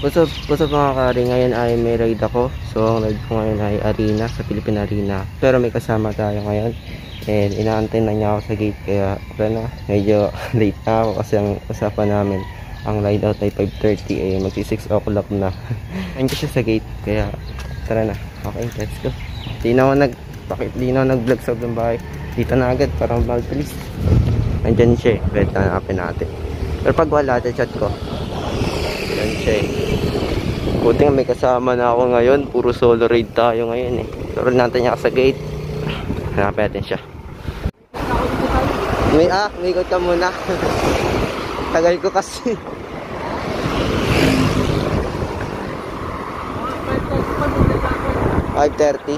What's up mga kari, ngayon ay may ride ako. So ang ride ko ngayon ay Arena, sa Philippine Arena. Pero may kasama tayo ngayon. And inaantay na niya ako sa gate. Kaya na, medyo late na ako kasi ang usapan namin, ang ride out ay 5:30 eh, magsi 6 o'clock na. Nandiyan siya sa gate, kaya tara na. Okay, let's go. Di na ako nag-vlog sa ng bahay. Dito na agad, parang mabilis. Nandiyan siya eh, wait na hanapin natin. Pero pag wala, chat ko. Nandiyan siya eh. Buti nga may kasama na ako ngayon. Puro solo raid tayo ngayon eh. Pero natin niya sa gate. Hanapin natin siya. May ikot ka muna. Tagal ko kasi. $5:30.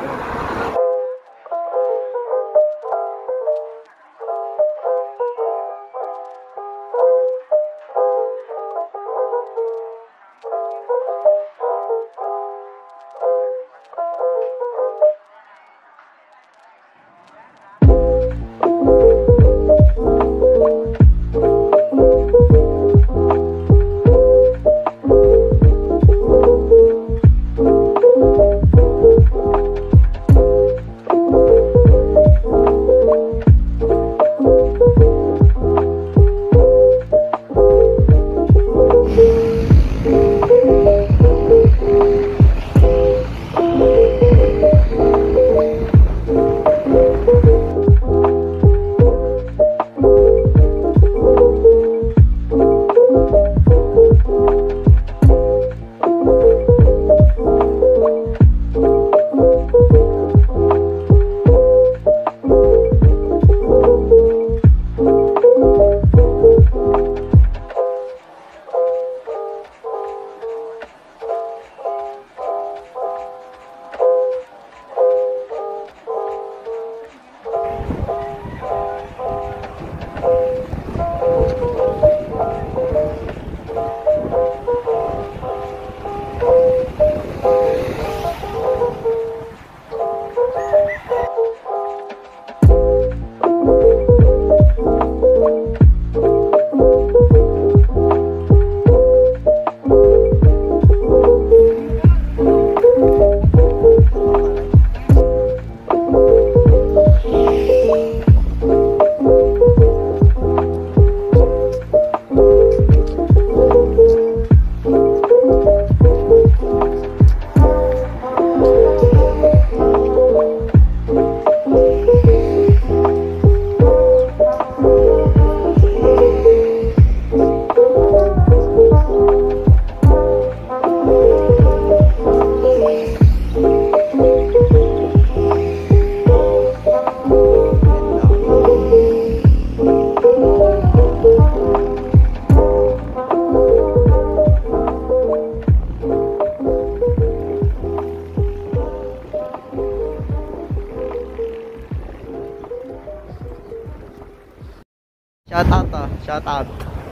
Shout out. Shout out.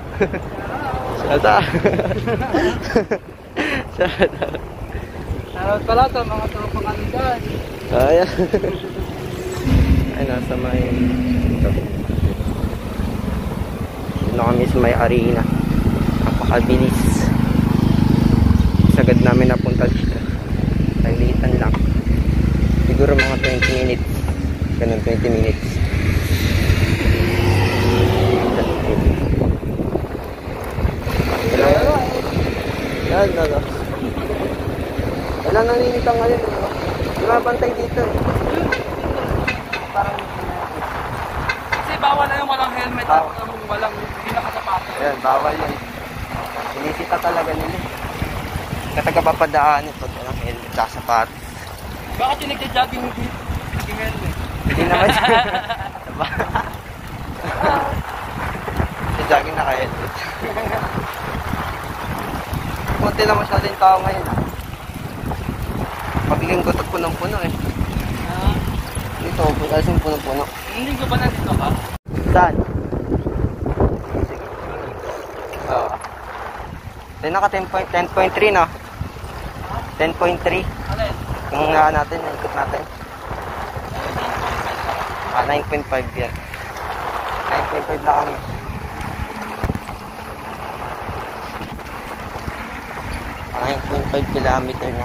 Shoutout pala sa mga tropang kanidan. Ayan. Ay, nasa may ito. Dito kami sa may Arena. Napakabilis. Sagad namin napunta dito. Taglitan lang. Siguro mga 20 minutes. Ganun 20 minutes. Yan. Wala naninitang ngayon. Lumabantay dito eh. Parang kasi bawal na yung walang helmet at walang hindi nakasapatos. Ayan, bawal yan. Sinisita talaga nila. Katagapapadaan ito. Walang helmet sa sapatos. Bakit yung nagja-jogging dito? Hindi helmet. Hindi naman siya. Diba? Nagja-jogging naka-helmet. Kunti lang masyado yung tao ngayon. Pagiging gutot punong-puno eh. Dito, kasing punong-puno. Hindi ko ba nandito ka? Saan? Oo. Then naka 10.3 no? 10.3. Alin? Kung natin, ikot natin. 9.5 yan. 9.5 na kami. 9.5 kilometer na.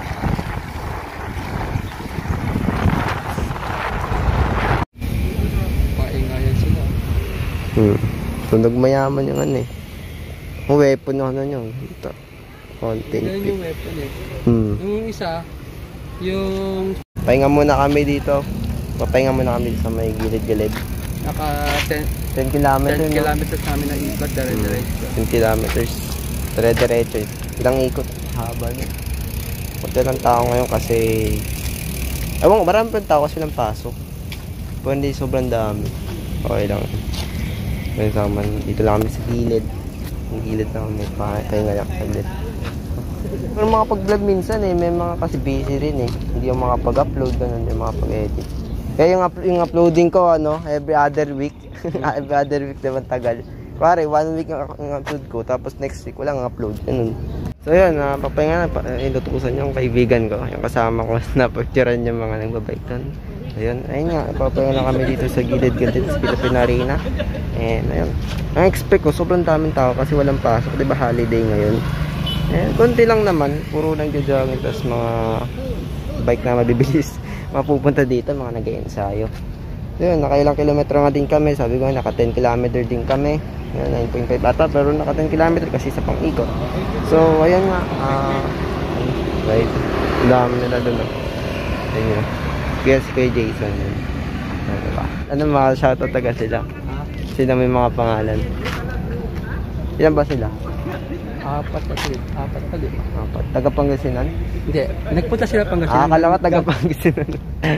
Paingayan sila. Tunog mayaman yung ano eh. Ang weapon na ano yun. Ito. Content. Yan yung weapon eh. Yung isa, yung Pahinga muna kami dito. Papahinga muna kami sa may gilid-gilid. naka 10 kilometers. 10 kilometers namin na ikot, dire-diretso. 10 kilometers. Dire-diretso. Ilang ikot. Haba niya. Punta lang tao ngayon kasi ewan ko, marami pa tao kasi ng pasok. Pero hindi sobrang dami. Okay lang. May naman. Dito lang kami sa gilid. Yung gilid lang kami. Pahinga lang. Gilid. Pero makapag-vlog minsan eh. May mga kasi busy rin eh. Hindi yung makapag-upload. Ganun yung makapag-edit. Kaya yung uploading ko ano, every other week. Every other week naman tagal. Pare, 1 week ang upload ko. Tapos next week walang upload. Ganun. So yun, papahinga na. Inutukusan yung kaibigan ko. Yung kasama ko na picturean yung mga nagbabike doon. So yun, ayun nga. Papahinga na kami dito sa gilid-gilid sa Philippine Arena. And ayun. Ang expect ko, sobrang daming tao kasi walang pasok. Diba holiday ngayon? Eh, konti lang naman. Puro lang jogging. Tapos mga bike na mabibilis. Mapupunta dito, mga nag-ensayo. So yun, nakailang kilometro nga din kami. Sabi ko, naka 10 kilometer din kami. 9.5 ata, pero naka 10 kilometer kasi sa pang-ikot. So, ayan nga. Right. Ang dami nila doon. Ayan yun. Guess kay Jason yun. Diba? Ano mga shoutout taga sila? Sila may mga pangalan. Ilan ba sila? Apat pa din. Apat. Taga Pangasinan? Hindi, nagpunta sila Pangasinan. Akala ko taga Pangasinan.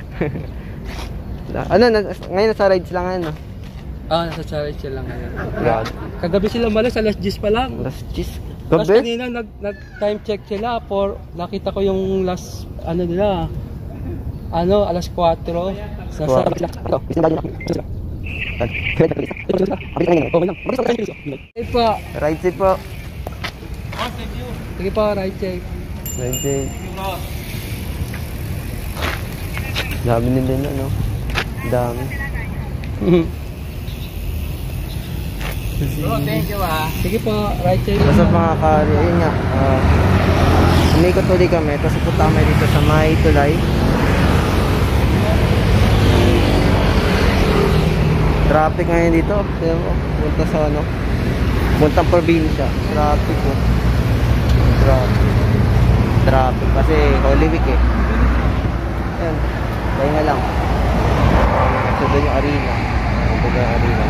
Ano, ngayon nasa rides lang ano? Nasa challenge sila ngayon. God. Kagabi sila malas, alas 10 pa lang. Alas 10? Tapos Gabi? kanina nag-time check sila for nakita ko yung last ano nila. Alas 4. Ride safe po. Sige po, right check. Ride safe. Dami nila na, no? Dami. Thank you Sige po, right check. Basta mga kari, ayun nga. Umikot ulit kami. Tapos punta kami dito sa May Tulay. Traffic ngayon dito. Punta sa ano? Puntang probinsya. Traffic po. Traffic. Kasi Holy Week eh. Ayan. Kaya nga lang. So doon yung arena. Doon yung arena.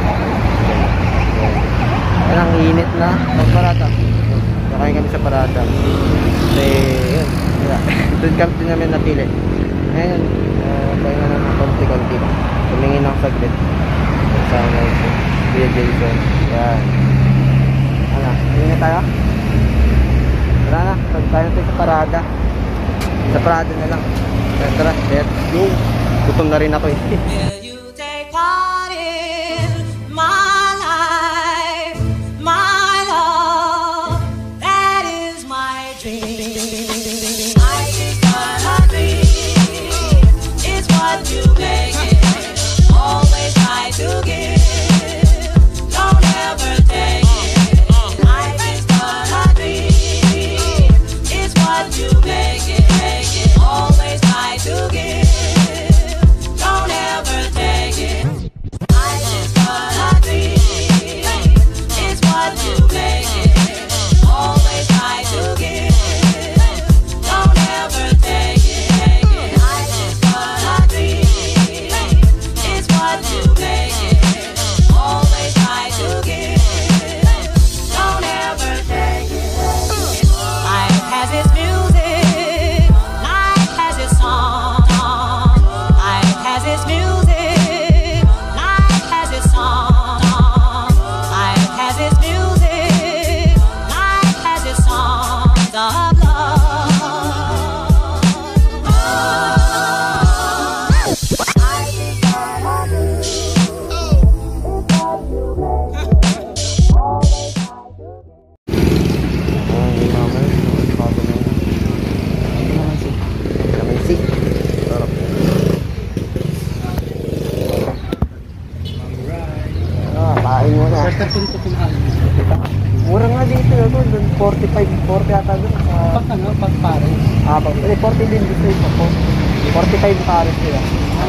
Ayan, ang init na. Parada. Nakain kami sa parada. Kasi yun. Doon kami din namin napili. Ayan. Kaya nga naman konti-konti lang. Tumingin ako saglit. Kasama ito. Kuya Jason. Yan. Ano? Hindi na tayo? Tara na. Tayo tayo sa parada. Sa parada na lang. Tara. Let's go. Gutom na rin ako eh. Will you take part in my life, my love? That is my dream. I is what I dream. It's what you make it. Always try to give. Don't ever take it. I is what I dream. It's what you make it. Always try to give. Don't ever take it. I is what I dream. It's what you make it. Always try to give. Don't ever take it. I is what I dream. It's what you make it. Always try to give. Don't ever take it. Life has its music. Life has its song. Life has its music. Life has its song. Life has its music. Life has its songs of love. I think I love you. Yung mama. Bago na yun. Kalamansi. Sarap. Kain mo na. Punta. Mura nga dito. Doon. 45, 40 ata doon. Pag ano, pag pares. Pag 40 din dito isa po. 45 pares sila.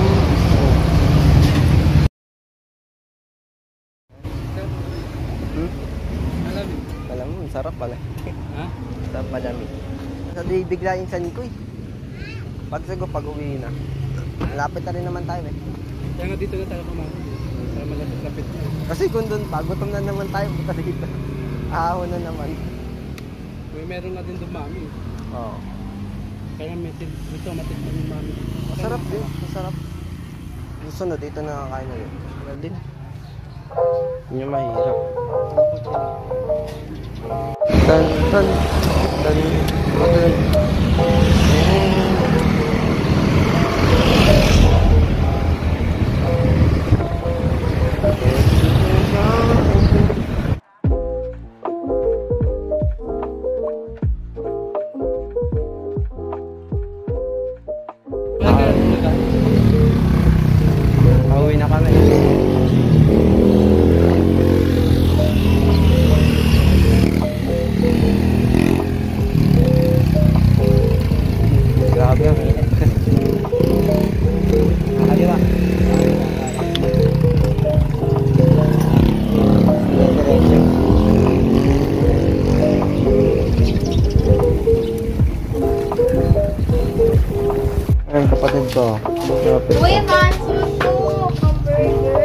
Alam mo, sarap pala. Ha? Sarap malamig. Sabi, bigla yung san ko eh. Pag uwi na. Malapit na rin naman tayo eh. Kaya nga dito na tayo kumain. Para malapit-lapit na. Kasi kung doon pa, gutom na naman tayo. Punta dito. Ahon na naman. Meron nga din doon mami. Oo. Kaya may gusto matikman yung mami. Masarap din. Masarap. Susunod, dito nakakain na yun. Wala din. Yun yung mahirap. Tan, tan, tan, tan. Pauwi na kami. Grabe ang init. Nakaliwa. Ayun, kapatid ko. Kuya, cancel po. Hamburger.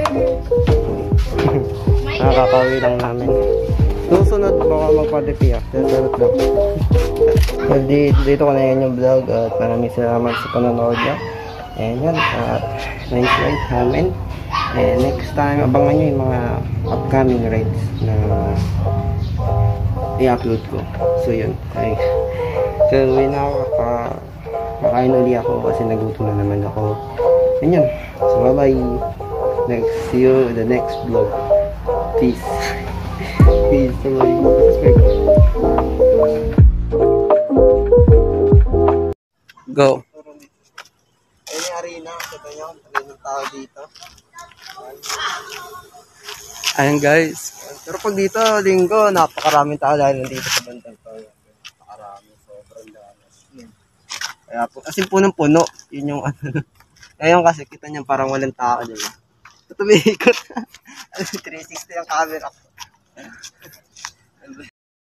Nakakauwi lang namin. Susunod baka magpa-repi after sarot lang. Well, dito ko na yun yung vlog at maraming salamat sa panonood niya. And yan, nice ride namin. And next time, abangan nyo yung mga upcoming rides na i-upload ko. So yun. Okay. So uwi na ako. Makain uli ako kasi nagutom na naman ako. And yun. So bye bye. See you in the next vlog. Peace. Peace. Bye. Go. Ayun yung arena. Kita nyo. Maraming tao dito. Ayan guys. Pero pag dito, linggo, napakaraming tao dahil nandito sa bandang to. Napakarami. Sobrang danas. Kaya po, kasi punong-puno. Yun yung ano. Ngayon kasi kita nyo parang walang tao, diba? Ito may ikot. 360 yung camera ko.